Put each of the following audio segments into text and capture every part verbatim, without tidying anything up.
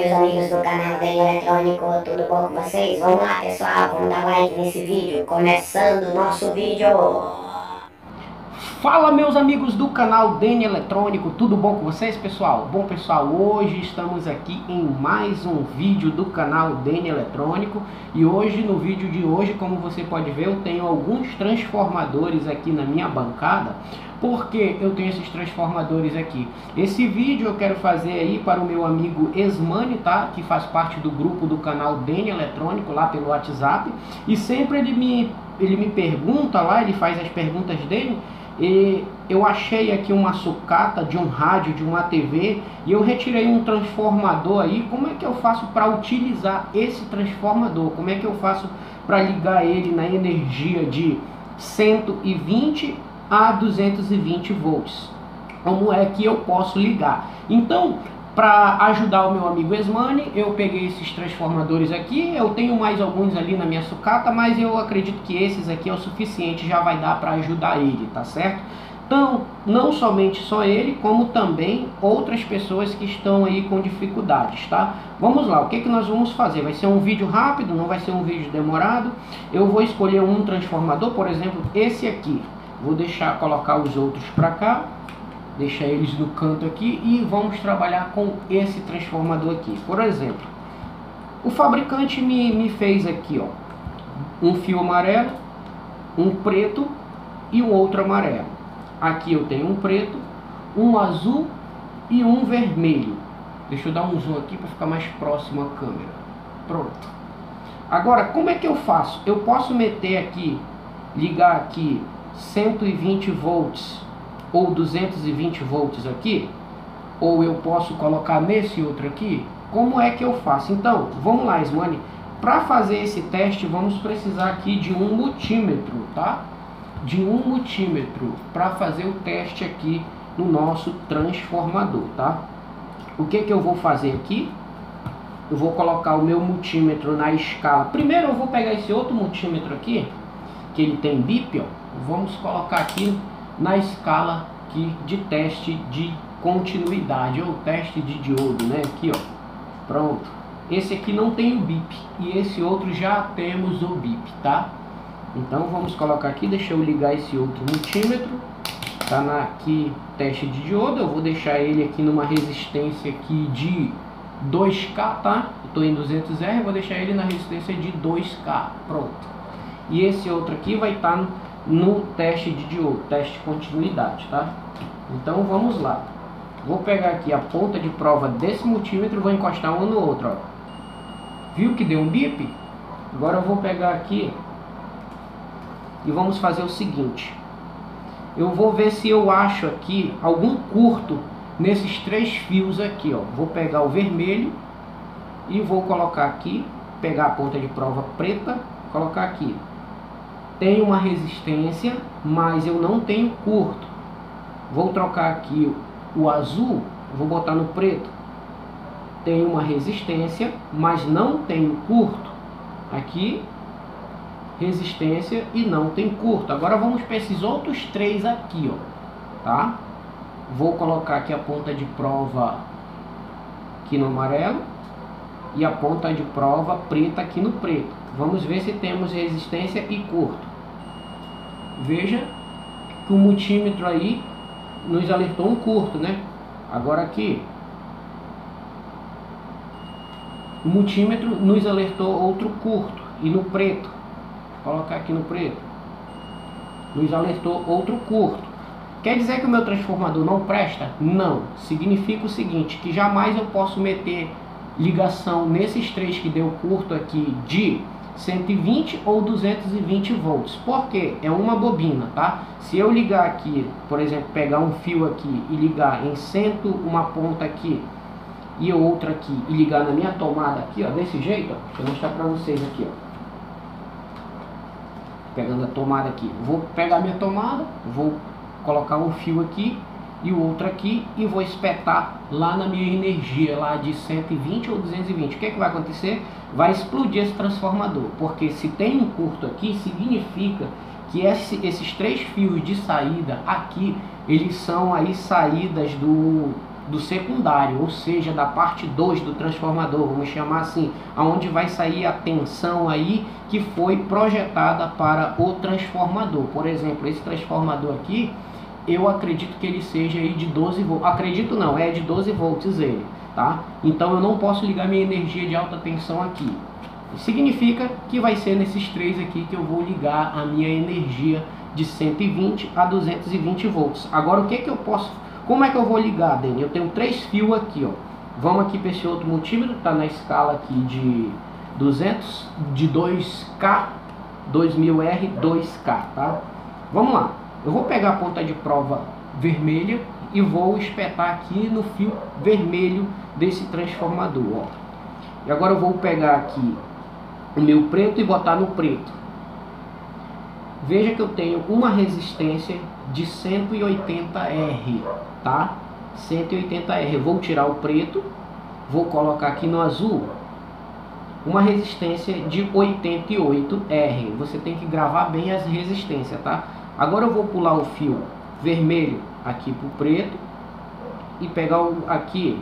meus amigos do canal D N Eletrônico, tudo bom com vocês? Vamos lá, pessoal, vamos dar like nesse vídeo, começando o nosso vídeo. Fala, meus amigos do canal D N Eletrônico, tudo bom com vocês, pessoal? Bom, pessoal, hoje estamos aqui em mais um vídeo do canal D N Eletrônico e hoje, no vídeo de hoje, como você pode ver, eu tenho alguns transformadores aqui na minha bancada. Por que eu tenho esses transformadores aqui? Esse vídeo eu quero fazer aí para o meu amigo Esmani, tá? Que faz parte do grupo do canal D N Eletrônico lá pelo WhatsApp. E sempre ele me, ele me pergunta lá, ele faz as perguntas dele. E eu achei aqui uma sucata de um rádio, de uma T V, e eu retirei um transformador aí. Como é que eu faço para utilizar esse transformador? Como é que eu faço para ligar ele na energia de cento e vinte a duzentos e vinte volts? Como é que eu posso ligar? Então, para ajudar o meu amigo Esmani, eu peguei esses transformadores aqui. Eu tenho mais alguns ali na minha sucata, mas eu acredito que esses aqui é o suficiente, já vai dar para ajudar ele, tá certo? Então, não somente só ele, como também outras pessoas que estão aí com dificuldades, tá? Vamos lá, o que que nós vamos fazer? Vai ser um vídeo rápido, não vai ser um vídeo demorado. Eu vou escolher um transformador, por exemplo, esse aqui. Vou deixar colocar os outros para cá, deixar eles no canto aqui e vamos trabalhar com esse transformador aqui. Por exemplo, o fabricante me, me fez aqui, ó, um fio amarelo, um preto e um outro amarelo. Aqui eu tenho um preto, um azul e um vermelho. Deixa eu dar um zoom aqui para ficar mais próximo à câmera. Pronto. Agora, como é que eu faço? Eu posso meter aqui, ligar aqui cento e vinte volts ou duzentos e vinte volts aqui, ou eu posso colocar nesse outro aqui. Como é que eu faço? Então, vamos lá, Esmani. Para fazer esse teste, vamos precisar aqui de um multímetro, tá? De um multímetro para fazer o teste aqui no nosso transformador, tá? O que que eu vou fazer aqui? Eu vou colocar o meu multímetro na escala. Primeiro eu vou pegar esse outro multímetro aqui, que ele tem bip, ó. Vamos colocar aqui na escala aqui de teste de continuidade, ou teste de diodo, né? Aqui, ó. Pronto. Esse aqui não tem o bip e esse outro já temos o bip, tá? Então vamos colocar aqui, deixa eu ligar esse outro multímetro. Tá na, aqui teste de diodo, eu vou deixar ele aqui numa resistência aqui de dois K, tá? Eu tô em duzentos R, vou deixar ele na resistência de dois K, pronto. E esse outro aqui vai estar no, no teste de diodo, teste de continuidade, tá? Então vamos lá. Vou pegar aqui a ponta de prova desse multímetro, vou encostar um no outro, ó. Viu que deu um bip? Agora eu vou pegar aqui e vamos fazer o seguinte. Eu vou ver se eu acho aqui algum curto nesses três fios aqui, ó. Vou pegar o vermelho e vou colocar aqui, pegar a ponta de prova preta, colocar aqui. Tem uma resistência, mas eu não tenho curto. Vou trocar aqui o azul, vou botar no preto. Tem uma resistência, mas não tem curto. Aqui, resistência e não tem curto. Agora vamos para esses outros três aqui, ó, tá? Vou colocar aqui a ponta de prova aqui no amarelo e a ponta de prova preta aqui no preto. Vamos ver se temos resistência e curto. Veja que o multímetro aí nos alertou um curto, né? Agora aqui, o multímetro nos alertou outro curto. E no preto, vou colocar aqui no preto, nos alertou outro curto. Quer dizer que o meu transformador não presta? Não. Significa o seguinte, que jamais eu posso meter ligação nesses três que deu curto aqui de cento e vinte ou duzentos e vinte volts. Por quê? É uma bobina, tá? Se eu ligar aqui, por exemplo, pegar um fio aqui e ligar em cento, uma ponta aqui e outra aqui, e ligar na minha tomada aqui, ó, desse jeito, ó, deixa eu mostrar pra vocês aqui, ó. Pegando a tomada aqui, vou pegar minha tomada, vou colocar um fio aqui e o outro aqui e vou espetar lá na minha energia lá de cento e vinte ou duzentos e vinte. O que é que vai acontecer? Vai explodir esse transformador, porque se tem um curto aqui, significa que esse, esses três fios de saída aqui, eles são aí saídas do, do secundário, ou seja, da parte dois do transformador, vamos chamar assim, aonde vai sair a tensão aí que foi projetada para o transformador. Por exemplo, esse transformador aqui, eu acredito que ele seja aí de doze volts, acredito não, é de doze volts ele, tá? Então eu não posso ligar minha energia de alta tensão aqui. Significa que vai ser nesses três aqui que eu vou ligar a minha energia de cento e vinte a duzentos e vinte volts. Agora o que que eu posso, como é que eu vou ligar, Dani? Eu tenho três fios aqui, ó. Vamos aqui para esse outro multímetro, tá na escala aqui de duzentos, de dois K, dois mil R, dois K, tá? Vamos lá. Eu vou pegar a ponta de prova vermelha e vou espetar aqui no fio vermelho desse transformador, ó. E agora eu vou pegar aqui o meu preto e botar no preto. Veja que eu tenho uma resistência de cento e oitenta R, tá? cento e oitenta R. Eu vou tirar o preto, vou colocar aqui no azul uma resistência de oitenta e oito R. Você tem que gravar bem as resistências, tá? Agora eu vou pular o fio vermelho aqui pro preto e pegar o aqui,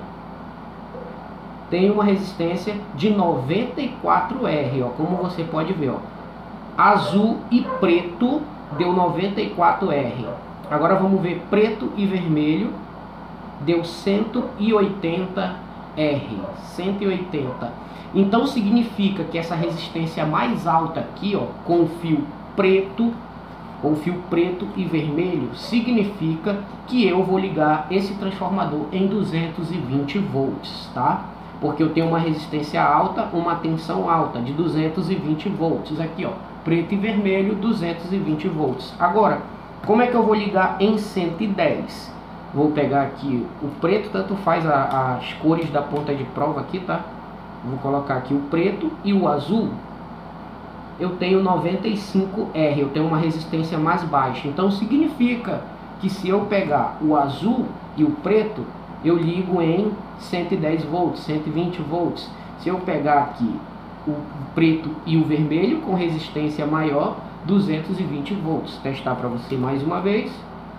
tem uma resistência de noventa e quatro R, ó, como você pode ver, ó. Azul e preto deu noventa e quatro R. Agora vamos ver preto e vermelho, deu cento e oitenta R, cento e oitenta. Então significa que essa resistência mais alta aqui, ó, com o fio preto, com o fio preto e vermelho, significa que eu vou ligar esse transformador em duzentos e vinte volts, tá? Porque eu tenho uma resistência alta, uma tensão alta de duzentos e vinte volts aqui, ó, preto e vermelho, duzentos e vinte volts. Agora, como é que eu vou ligar em cento e dez? Vou pegar aqui o preto, tanto faz a, as cores da ponta de prova aqui, tá? Vou colocar aqui o preto e o azul. Eu tenho noventa e cinco R, eu tenho uma resistência mais baixa. Então significa que se eu pegar o azul e o preto, eu ligo em cento e dez volts, cento e vinte volts. Se eu pegar aqui o preto e o vermelho com resistência maior, duzentos e vinte volts. Testar para você mais uma vez.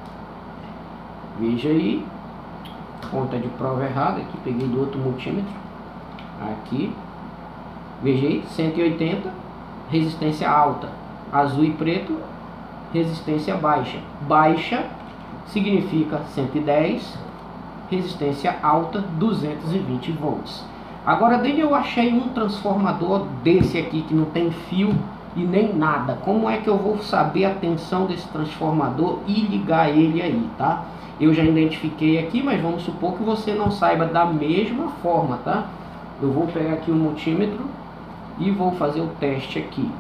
Veja aí, ponta de prova errada aqui, peguei do outro multímetro. Aqui, veja aí, cento e oitenta. Resistência alta, azul e preto, resistência baixa. Baixa significa cento e dez, resistência alta, duzentos e vinte volts. Agora, daí eu achei um transformador desse aqui que não tem fio e nem nada. Como é que eu vou saber a tensão desse transformador e ligar ele aí, tá? Eu já identifiquei aqui, mas vamos supor que você não saiba da mesma forma, tá? Eu vou pegar aqui o multímetro e vou fazer o teste aqui.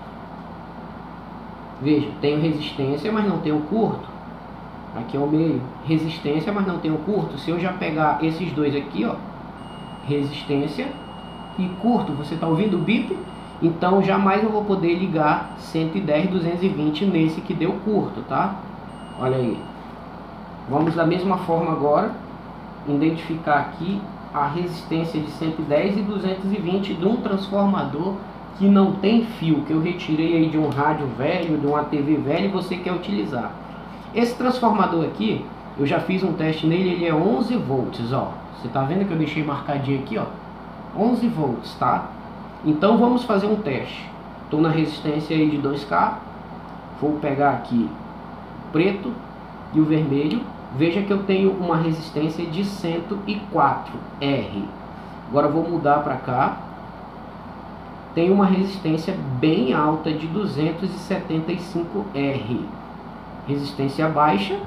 Veja, tenho resistência, mas não tenho curto. Aqui é o meio. Resistência, mas não tenho curto. Se eu já pegar esses dois aqui, ó, resistência e curto, você está ouvindo o bip? Então jamais eu vou poder ligar cento e dez, duzentos e vinte nesse que deu curto, tá? Olha aí. Vamos da mesma forma agora identificar aqui a resistência de cento e dez e duzentos e vinte de um transformador que não tem fio, que eu retirei aí de um rádio velho, de uma T V velha e você quer utilizar. Esse transformador aqui, eu já fiz um teste nele, ele é onze volts, ó. Você tá vendo que eu deixei marcadinho aqui, ó? onze volts, tá? Então vamos fazer um teste. Estou na resistência aí de dois K. Vou pegar aqui o preto e o vermelho. Veja que eu tenho uma resistência de cento e quatro R. Agora eu vou mudar para cá. Tem uma resistência bem alta de duzentos e setenta e cinco R. Resistência baixa,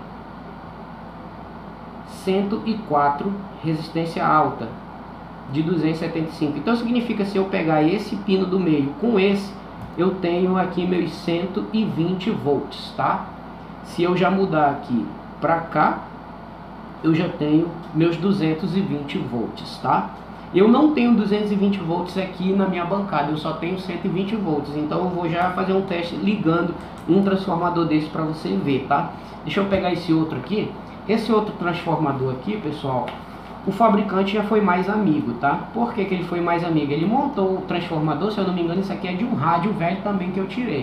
cento e quatro. Resistência alta de duzentos e setenta e cinco. Então significa, se eu pegar esse pino do meio com esse, eu tenho aqui meus cento e vinte volts, tá? Se eu já mudar aqui para cá, eu já tenho meus duzentos e vinte volts, tá? Eu não tenho duzentos e vinte volts aqui na minha bancada, eu só tenho cento e vinte volts. Então eu vou já fazer um teste ligando um transformador desse para você ver, tá? Deixa eu pegar esse outro aqui. Esse outro transformador aqui, pessoal, o fabricante já foi mais amigo, tá? Por que que ele foi mais amigo? Ele montou o transformador, se eu não me engano, isso aqui é de um rádio velho também que eu tirei.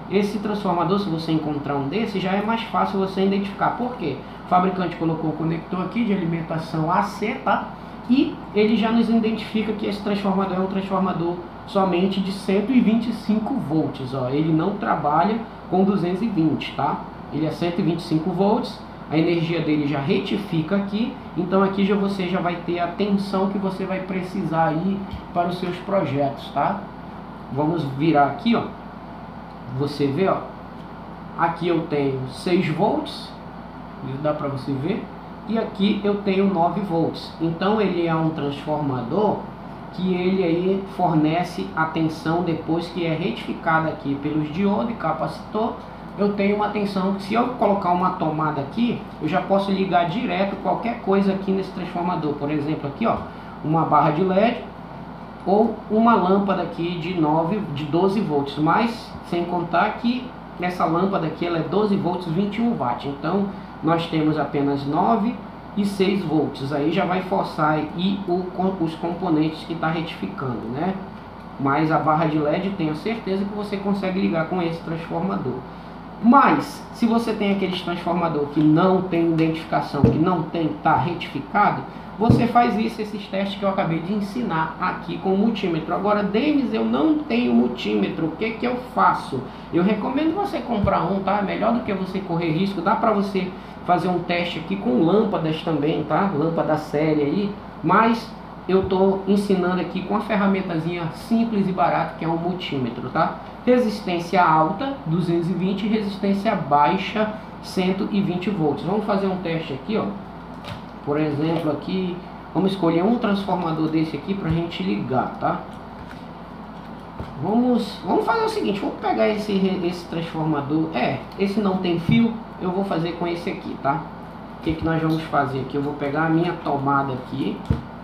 esse transformador, se você encontrar um desse, já é mais fácil você identificar. Por quê? O fabricante colocou o conector aqui de alimentação A C, tá? E ele já nos identifica que esse transformador é um transformador somente de cento e vinte e cinco volts, ó. Ele não trabalha com duzentos e vinte, tá? Ele é cento e vinte e cinco volts, a energia dele já retifica aqui, então aqui já você já vai ter a tensão que você vai precisar aí para os seus projetos, tá? Vamos virar aqui, ó. Você vê, ó. Aqui eu tenho seis volts, dá para você ver, e aqui eu tenho nove volts. Então ele é um transformador que ele aí fornece a tensão depois que é retificada aqui pelos diodos e capacitor. Eu tenho uma tensão, se eu colocar uma tomada aqui, eu já posso ligar direto qualquer coisa aqui nesse transformador. Por exemplo, aqui, ó, uma barra de L E D ou uma lâmpada aqui de nove, de doze volts, mas sem contar que essa lâmpada aqui ela é doze volts, vinte e um watts. Então nós temos apenas nove e seis volts. Aí já vai forçar aí o, os componentes que está retificando, né? Mas a barra de L E D tenho certeza que você consegue ligar com esse transformador. Mas se você tem aqueles transformador que não tem identificação, que não tem tá retificado, você faz isso, esses testes que eu acabei de ensinar aqui com o multímetro. Agora, Denis, eu não tenho multímetro, o que que eu faço? Eu recomendo você comprar um, tá? Melhor do que você correr risco. Dá para você fazer um teste aqui com lâmpadas também, tá? Lâmpada série aí, mas eu tô ensinando aqui com a ferramentazinha simples e barata que é um multímetro, tá? Resistência alta duzentos e vinte, resistência baixa cento e vinte volts. Vamos fazer um teste aqui, ó. Por exemplo, aqui vamos escolher um transformador desse aqui para a gente ligar, tá? Vamos, vamos fazer o seguinte, vamos pegar esse, esse transformador. É, esse não tem fio, eu vou fazer com esse aqui, tá? O que que nós vamos fazer aqui? Eu vou pegar a minha tomada aqui.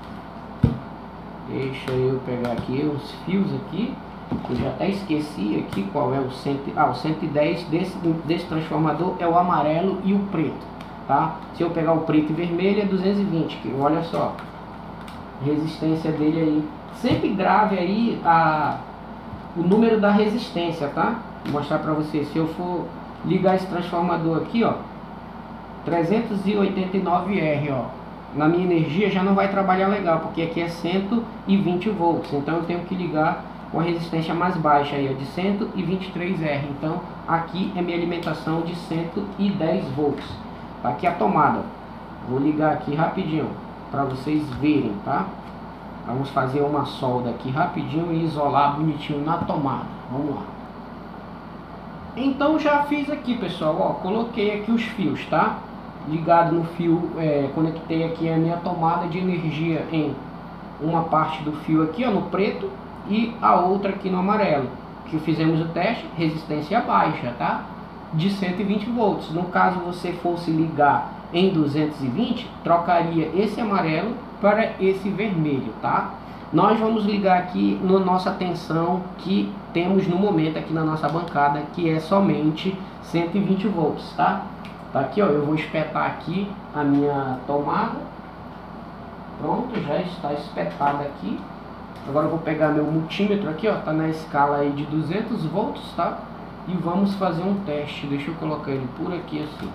Deixa eu pegar aqui os fios aqui. Eu já até esqueci aqui qual é o cento, ah, o cento e dez desse, desse transformador é o amarelo e o preto, tá? Se eu pegar o preto e vermelho é duzentos e vinte, que olha só, resistência dele aí. Sempre grave aí a, o número da resistência, tá? Vou mostrar pra você. Se eu for ligar esse transformador aqui, ó, trezentos e oitenta e nove R, ó, na minha energia já não vai trabalhar legal, porque aqui é cento e vinte volts, então eu tenho que ligar com a resistência mais baixa aí, ó, de cento e vinte e três R. Então aqui é minha alimentação de cento e dez volts. Tá aqui a tomada. Vou ligar aqui rapidinho para vocês verem, tá? Vamos fazer uma solda aqui rapidinho e isolar bonitinho na tomada. Vamos lá. Então já fiz aqui, pessoal, ó, coloquei aqui os fios, tá? Ligado no fio, é, conectei aqui a minha tomada de energia em uma parte do fio aqui, ó, no preto, e a outra aqui no amarelo, que fizemos o teste, resistência baixa, tá? De cento e vinte volts. No caso você fosse ligar em duzentos e vinte, trocaria esse amarelo para esse vermelho, tá? Nós vamos ligar aqui na nossa tensão que temos no momento aqui na nossa bancada, que é somente cento e vinte volts, tá? Tá aqui, ó, eu vou espetar aqui a minha tomada. Pronto, já está espetada aqui. Agora eu vou pegar meu multímetro aqui, ó, tá na escala aí de duzentos volts, tá? E vamos fazer um teste. Deixa eu colocar ele por aqui assim.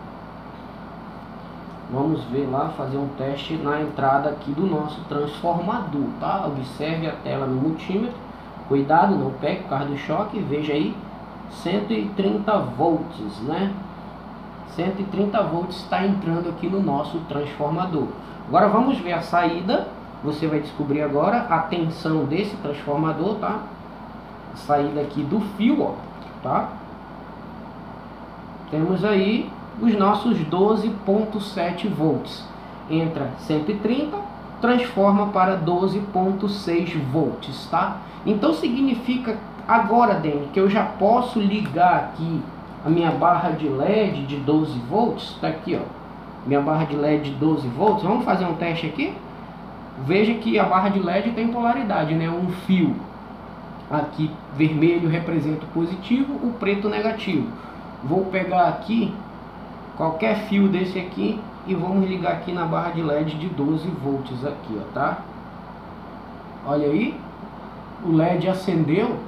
Vamos ver lá, fazer um teste na entrada aqui do nosso transformador, tá? Observe a tela no multímetro. Cuidado, não pegue por causa do choque. Veja aí, cento e trinta volts, né? cento e trinta volts está entrando aqui no nosso transformador. Agora vamos ver a saída. Você vai descobrir agora a tensão desse transformador, tá? A saída aqui do fio, ó, tá? Temos aí os nossos doze ponto sete volts. Entra cento e trinta, transforma para doze ponto seis volts, tá? Então significa agora, Dani, que eu já posso ligar aqui a minha barra de L E D de doze volts, tá aqui, ó. Minha barra de L E D de doze volts. Vamos fazer um teste aqui? Veja que a barra de L E D tem polaridade, né? Um fio aqui vermelho representa o positivo, o preto negativo. Vou pegar aqui qualquer fio desse aqui e vamos ligar aqui na barra de L E D de doze volts aqui, ó, tá? Olha aí, o L E D acendeu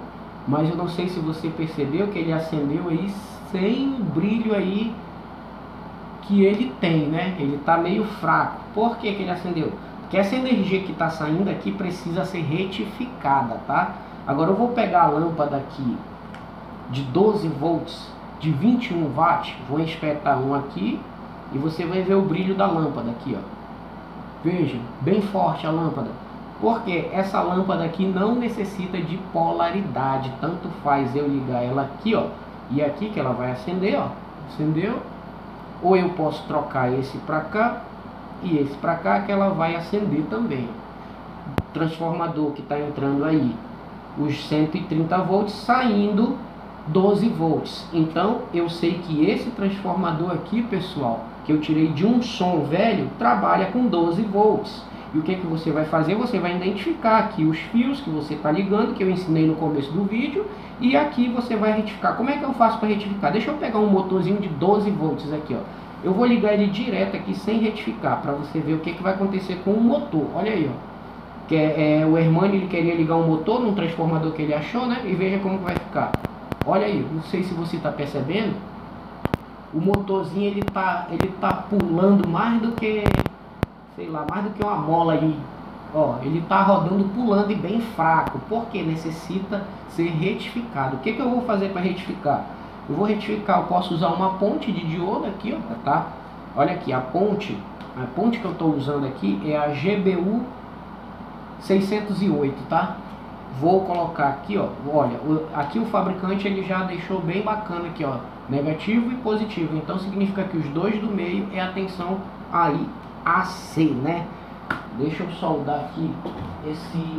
mas eu não sei se você percebeu que ele acendeu aí sem o brilho aí que ele tem, né? Ele tá meio fraco. Por que que ele acendeu? Porque essa energia que está saindo aqui precisa ser retificada, tá? Agora eu vou pegar a lâmpada aqui de doze volts, de vinte e um watts, vou espetar um aqui e você vai ver o brilho da lâmpada aqui, ó. Veja, bem forte a lâmpada. Porque essa lâmpada aqui não necessita de polaridade, tanto faz eu ligar ela aqui, ó, e aqui que ela vai acender, ó, acendeu. Ou eu posso trocar esse para cá e esse para cá, que ela vai acender também. Transformador que está entrando aí, os cento e trinta volts, saindo doze volts. Então eu sei que esse transformador aqui, pessoal, que eu tirei de um som velho, trabalha com doze volts. E o que que você vai fazer? Você vai identificar aqui os fios que você está ligando, que eu ensinei no começo do vídeo, e aqui você vai retificar. Como é que eu faço para retificar? Deixa eu pegar um motorzinho de doze volts aqui, ó. Eu vou ligar ele direto aqui sem retificar, para você ver o que que vai acontecer com o motor. Olha aí, ó. Que é, é, o Hermani, ele queria ligar um motor num transformador que ele achou, né? E veja como que vai ficar. Olha aí, não sei se você está percebendo. O motorzinho, ele tá, ele tá pulando mais do que, sei lá, mais do que uma mola aí. Ó, ele tá rodando, pulando e bem fraco, porque necessita ser retificado. O que que eu vou fazer para retificar? Eu vou retificar, eu posso usar uma ponte de diodo aqui, ó, tá? Olha aqui, a ponte, a ponte que eu estou usando aqui é a G B U seiscentos e oito, tá? Vou colocar aqui, ó, olha, aqui o fabricante ele já deixou bem bacana aqui, ó, negativo e positivo. Então significa que os dois do meio é a tensão aí A C, né? Deixa eu soldar aqui esse...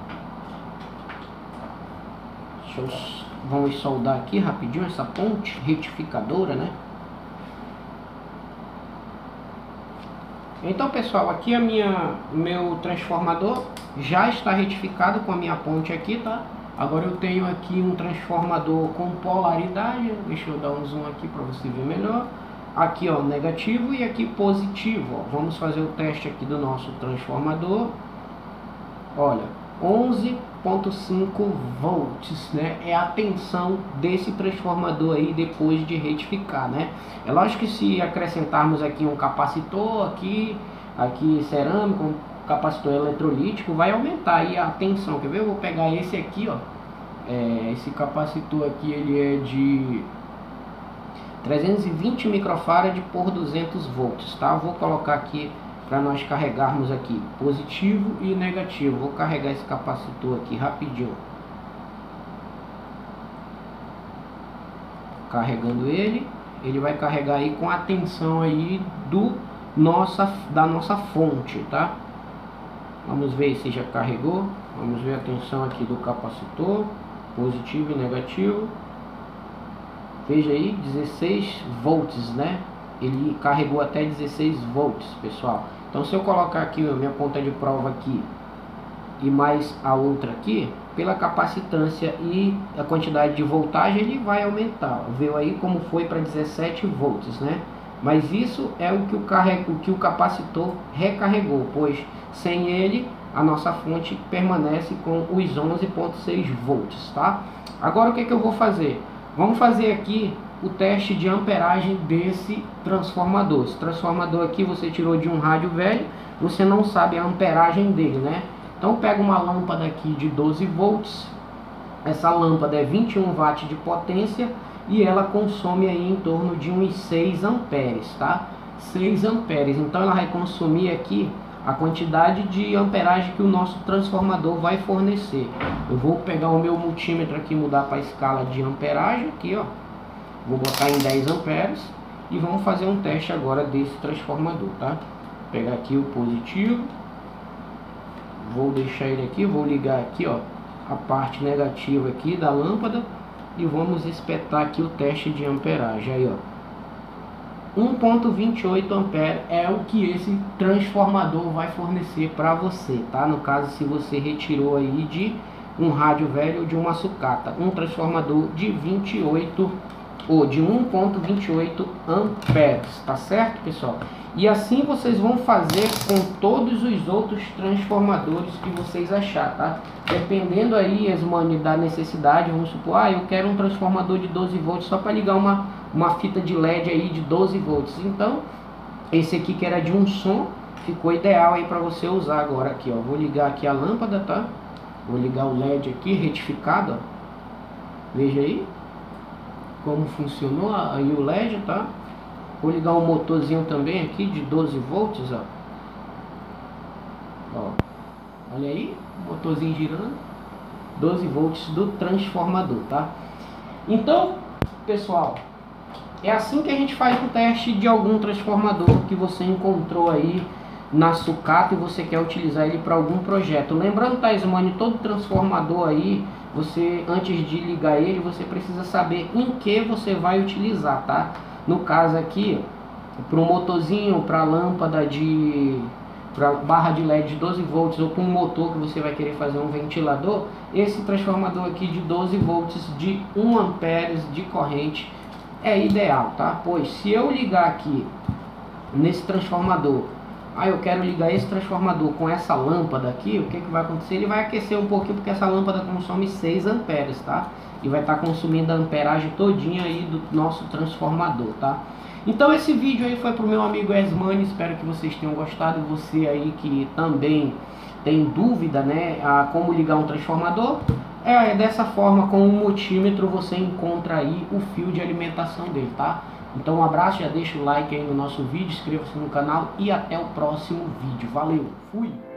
Deixa eu... Vamos soldar aqui rapidinho essa ponte retificadora, né? Então, pessoal, aqui a minha meu transformador já está retificado com a minha ponte aqui, tá? Agora eu tenho aqui um transformador com polaridade. Deixa eu dar um zoom aqui para você ver melhor. Aqui, ó, negativo e aqui positivo, ó. Vamos fazer o teste aqui do nosso transformador. Olha, onze ponto cinco volts, né? É a tensão desse transformador aí depois de retificar, né? É lógico que se acrescentarmos aqui um capacitor aqui, aqui cerâmico, um capacitor eletrolítico, vai aumentar aí a tensão. Quer ver? Eu vou pegar esse aqui, ó. É, esse capacitor aqui, ele é de trezentos e vinte microfarad por duzentos volts, tá? Vou colocar aqui para nós carregarmos aqui positivo e negativo. Vou carregar esse capacitor aqui rapidinho. Carregando ele, ele vai carregar aí com a tensão aí do nossa da nossa fonte, tá? Vamos ver se já carregou. Vamos ver a tensão aqui do capacitor, positivo e negativo. Veja aí, dezesseis volts, né? Ele carregou até dezesseis volts, pessoal. Então se eu colocar aqui a minha ponta de prova aqui e mais a outra aqui, pela capacitância e a quantidade de voltagem, ele vai aumentar. Viu aí como foi para dezessete volts, né? Mas isso é o que o, carrega, o que o capacitor recarregou, pois sem ele a nossa fonte permanece com os onze ponto seis volts, tá? Agora o que que eu vou fazer? Vamos fazer aqui o teste de amperagem desse transformador. Esse transformador aqui você tirou de um rádio velho, você não sabe a amperagem dele, né? Então pega uma lâmpada aqui de doze volts. Essa lâmpada é vinte e um watts de potência e ela consome aí em torno de uns seis amperes, tá? seis amperes. Então ela vai consumir aqui a quantidade de amperagem que o nosso transformador vai fornecer. Eu vou pegar o meu multímetro aqui, mudar para a escala de amperagem aqui, ó. Vou botar em dez amperes e vamos fazer um teste agora desse transformador, tá? Vou pegar aqui o positivo, vou deixar ele aqui, vou ligar aqui, ó, a parte negativa aqui da lâmpada e vamos espetar aqui o teste de amperagem aí, ó. um ponto vinte e oito amperes é o que esse transformador vai fornecer para você, tá? No caso, se você retirou aí de um rádio velho ou de uma sucata, um transformador de vinte e oito ou de um ponto vinte e oito amperes, tá certo, pessoal? E assim vocês vão fazer com todos os outros transformadores que vocês achar, tá? Dependendo aí, Esmani, da necessidade, vamos supor, ah, eu quero um transformador de doze volts só para ligar uma, uma fita de L E D aí de doze volts. Então, esse aqui que era de um som, ficou ideal aí para você usar agora aqui, ó. Vou ligar aqui a lâmpada, tá? Vou ligar o L E D aqui, retificado, ó. Veja aí como funcionou aí o L E D, tá? Vou ligar um motorzinho também aqui de doze volts, ó. Ó. Olha aí, motorzinho girando, doze volts do transformador, tá? Então, pessoal, é assim que a gente faz o teste de algum transformador que você encontrou aí na sucata e você quer utilizar ele para algum projeto. Lembrando, tá, Esmani, todo transformador aí, você, antes de ligar ele, você precisa saber em que você vai utilizar, tá? No caso aqui, para um motorzinho, para lâmpada de... para barra de L E D de doze volts, ou para um motor que você vai querer fazer um ventilador, esse transformador aqui de doze volts de um ampere de corrente é ideal, tá? Pois se eu ligar aqui nesse transformador, ah, eu quero ligar esse transformador com essa lâmpada aqui, o que que vai acontecer? Ele vai aquecer um pouquinho, porque essa lâmpada consome seis amperes, tá? E vai estar consumindo a amperagem todinha aí do nosso transformador, tá? Então esse vídeo aí foi pro meu amigo Esmani, espero que vocês tenham gostado. Você aí que também tem dúvida, né, a como ligar um transformador, é dessa forma, com um multímetro você encontra aí o fio de alimentação dele, tá? Então um abraço, já deixa o like aí no nosso vídeo, inscreva-se no canal e até o próximo vídeo. Valeu, fui!